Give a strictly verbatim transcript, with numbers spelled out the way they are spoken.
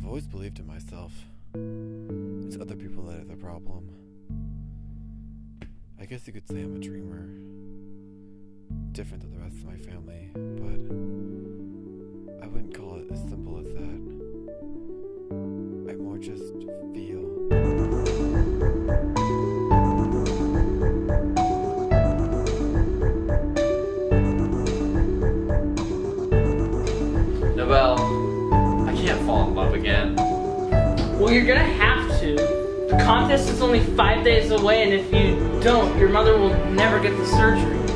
always believed in myself. It's other people that are the problem. I guess you could say I'm a dreamer. Different than the rest of my family, but I wouldn't call it as simple as that. I more just feel. Nobel, I can't fall in love again. Well, you're gonna have to. The contest is only five days away, and if you don't, your mother will never get the surgery.